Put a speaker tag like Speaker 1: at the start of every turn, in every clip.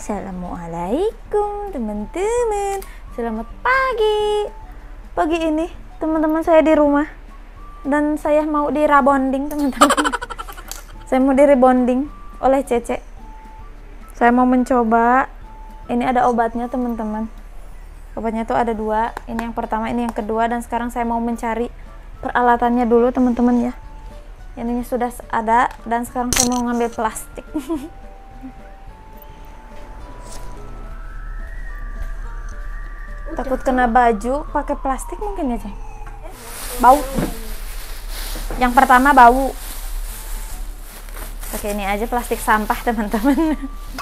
Speaker 1: Assalamualaikum teman-teman. Selamat pagi. Pagi ini teman-teman saya di rumah dan saya mau di rebonding teman-teman. Saya mau di rebonding oleh Cece. Saya mau mencoba. Ini ada obatnya teman-teman. Obatnya tuh ada dua. Ini yang pertama, ini yang kedua. Dan sekarang saya mau mencari peralatannya dulu teman-teman ya. Ininya sudah ada dan sekarang saya mau ngambil plastik. Takut kena baju pakai plastik mungkin ya, Ceng. Bau. Yang pertama bau. Pakai ini aja, plastik sampah teman-teman.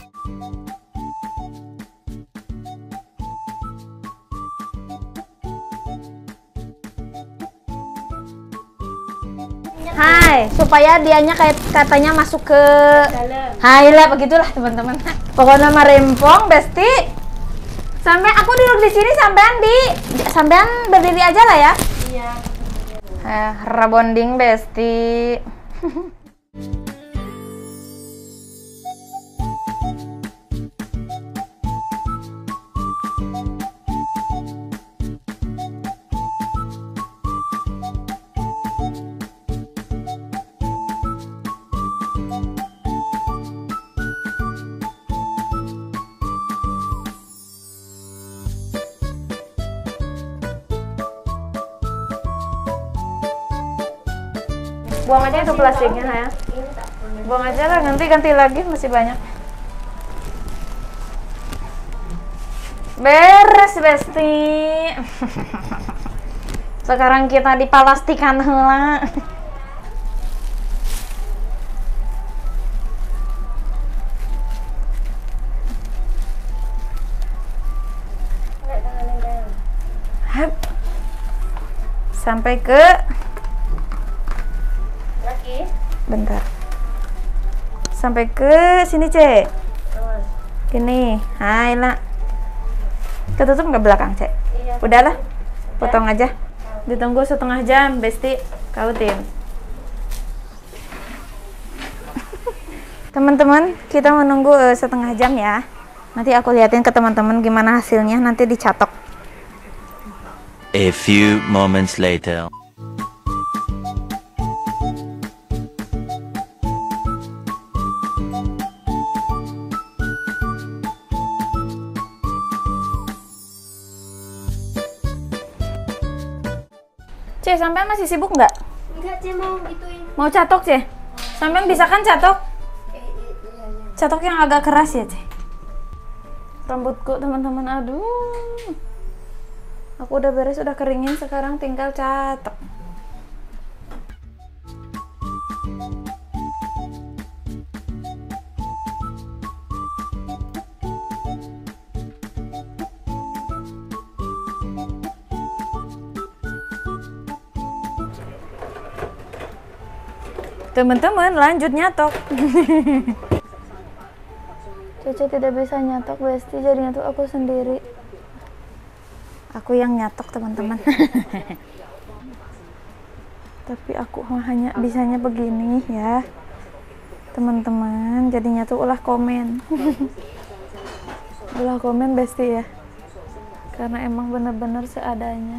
Speaker 1: Hai, supaya dianya kayak katanya masuk ke hai lah, begitulah teman-teman. Pokoknya mah rempong, Besti. Sampai aku duduk di sini, sampean berdiri aja lah ya. Iya. Rebonding Besti. Buang aja itu plastiknya ya. Buang aja lah, nanti ganti lagi, masih banyak. Beres Besti. Sekarang kita dipalastikan heula. Sampai ke bentar, sampai ke sini Cek. Gini, hai lah. Ketutup nggak belakang Cek? Iya. Udahlah, potong aja. Ditunggu setengah jam Besti, kautin. Teman-teman, kita menunggu setengah jam ya. Nanti aku liatin ke teman-teman gimana hasilnya, nanti dicatok.
Speaker 2: A few moments later.
Speaker 1: Cek, sampean masih sibuk nggak?
Speaker 3: Enggak, Cek, mau gituin.
Speaker 1: Mau catok, Cek? Sampean bisa kan catok? Catok yang agak keras ya, Cek? Rambutku, teman-teman, aduh. Aku udah beres, udah keringin, sekarang tinggal catok. Teman-teman, lanjut nyatok. Cece tidak bisa nyatok Besti, jadinya tuh aku sendiri. Aku yang nyatok teman-teman. Tapi aku hanya bisanya begini ya teman-teman, jadinya tuh ulah komen. Ulah komen Besti ya, karena emang bener-bener seadanya.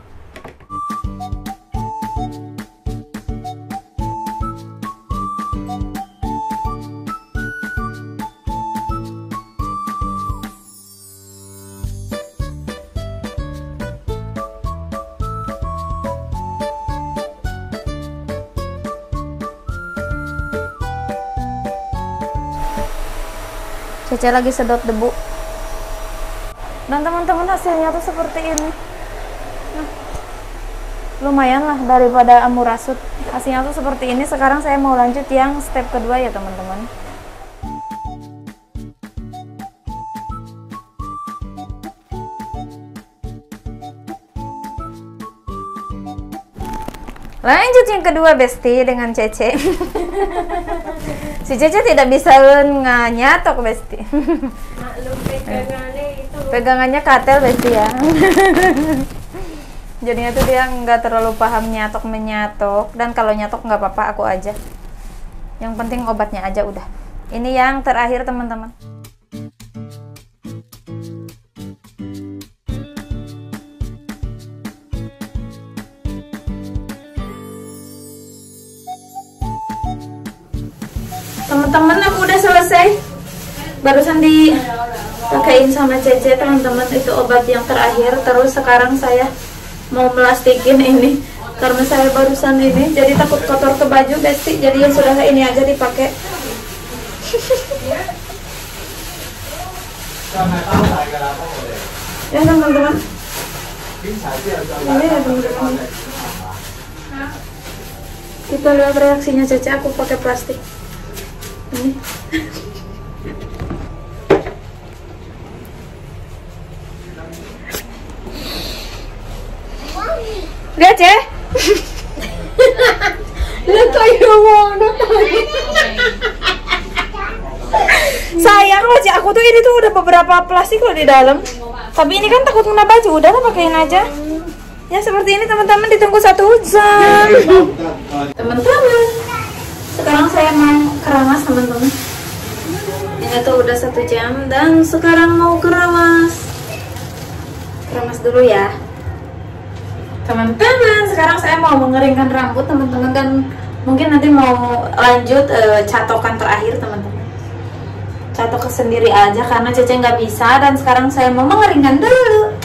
Speaker 1: Cece lagi sedot debu. Dan teman-teman, hasilnya tuh seperti ini. Nah, lumayan lah daripada amurasut. Hasilnya tuh seperti ini. Sekarang saya mau lanjut yang step kedua ya teman-teman. Lanjut yang kedua Besti dengan Cece. Si Cece tidak bisa nyatok Besti.
Speaker 3: Maklum pegangannya itu.
Speaker 1: Pegangannya katel Besti ya. Jadinya tuh dia nggak terlalu paham nyatok menyatok, dan kalau nyatok nggak apa-apa, aku aja. Yang penting obatnya aja udah. Ini yang terakhir teman-teman. Teman-teman, aku udah selesai. Barusan dipakein sama Cece, teman-teman. Itu obat yang terakhir. Terus sekarang saya mau melastikin ini karena saya barusan ini, jadi takut kotor ke baju, Besti. Jadi ya sudah, ini aja dipakai. Ya teman-teman. Ini ya teman-teman. Kita lihat reaksinya Cece. Aku pakai plastik. Ini. Lihat ya. Lihat kayak mana. Sayang loh, aku tuh ini tuh udah beberapa plastik loh di dalam. Tapi ini kan takut kena baju, udah lah pakein aja. Ya seperti ini teman-teman, ditunggu 1 jam. Teman-teman, sekarang saya mau keramas teman-teman. Ini tuh udah 1 jam dan sekarang mau keramas. Keramas dulu ya. Teman-teman, sekarang saya mau mengeringkan rambut teman-teman, dan mungkin nanti mau lanjut catokan terakhir teman-teman. Catok sendiri aja karena Cece nggak bisa, dan sekarang saya mau mengeringkan dulu.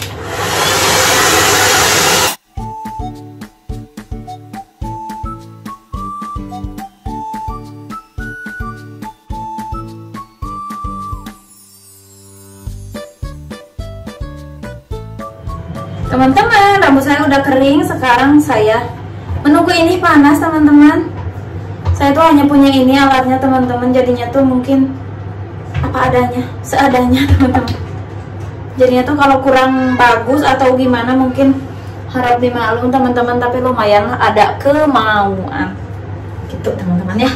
Speaker 1: Teman-teman, rambut saya udah kering. Sekarang saya menunggu ini panas teman-teman. Saya tuh hanya punya ini alatnya teman-teman, jadinya tuh mungkin apa adanya, seadanya teman-teman. Jadinya tuh kalau kurang bagus atau gimana mungkin harap dimaklum teman-teman, tapi lumayan lah, ada kemauan gitu teman-teman ya.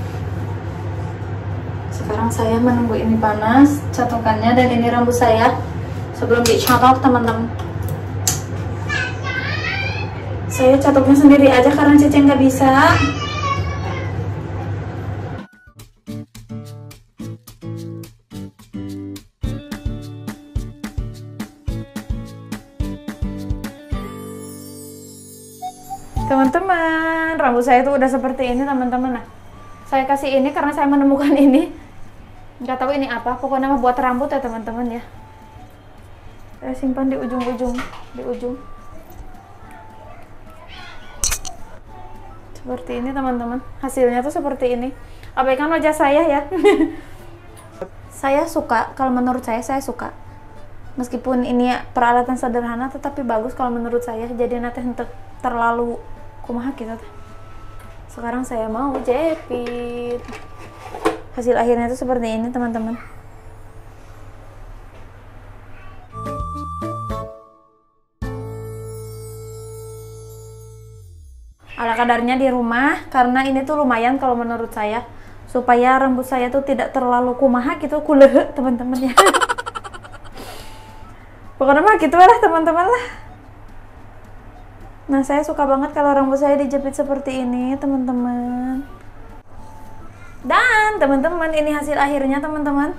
Speaker 1: Sekarang saya menunggu ini panas catokannya, dan ini rambut saya sebelum dicatok teman-teman. Saya catoknya sendiri aja karena Cece nggak bisa. Teman-teman, rambut saya tuh udah seperti ini teman-teman. Nah, saya kasih ini karena saya menemukan ini. Nggak tahu ini apa, pokoknya mah buat rambut ya teman-teman ya. Saya simpan di ujung-ujung, di ujung. Seperti ini teman-teman, hasilnya tuh seperti ini. Abaikan wajah saya ya. Saya suka, kalau menurut saya suka. Meskipun ini peralatan sederhana tetapi bagus kalau menurut saya. Jadi nanti terlalu kumaha gitu. Sekarang saya mau jepit. Hasil akhirnya itu seperti ini teman-teman. Ala kadarnya di rumah, karena ini tuh lumayan kalau menurut saya, supaya rambut saya tuh tidak terlalu kumaha gitu, kulehe teman-teman ya. Pokoknya mah gitu lah teman-teman lah. Nah, saya suka banget kalau rambut saya dijepit seperti ini teman-teman. Dan teman-teman, ini hasil akhirnya teman-teman.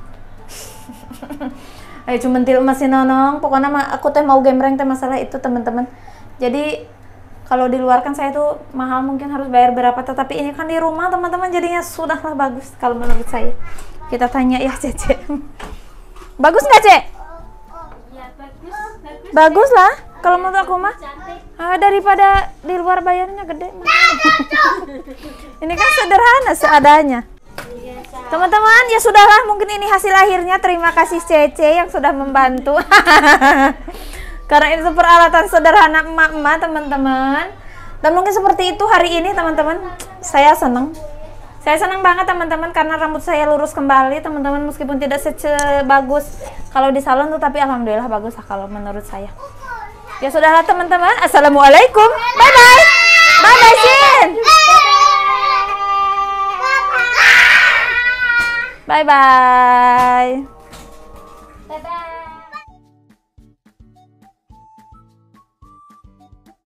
Speaker 1: Ayo cuma til masih nonong, pokoknya mah aku teh mau gemreng teh masalah itu teman-teman. Jadi kalau di luar kan saya tuh mahal, mungkin harus bayar berapa, tetapi ini kan di rumah teman-teman, jadinya sudahlah bagus kalau menurut saya. Kita tanya ya Cece. Bagus nggak Cek?
Speaker 3: Ya, bagus.
Speaker 1: Bagus lah kalau menurut aku mah. Daripada di luar bayarnya gede. Ini kan sederhana seadanya. Teman-teman, ya sudahlah, mungkin ini hasil akhirnya. Terima kasih Cece yang sudah membantu. Karena itu peralatan sederhana emak-emak teman-teman. Dan mungkin seperti itu hari ini teman-teman. Saya senang. Saya senang banget teman-teman karena rambut saya lurus kembali teman-teman, meskipun tidak sebagus kalau di salon, tetapi alhamdulillah bagus lah kalau menurut saya. Ya sudahlah teman-teman. Assalamualaikum. Bye bye. Bye bye Sin. Bye bye.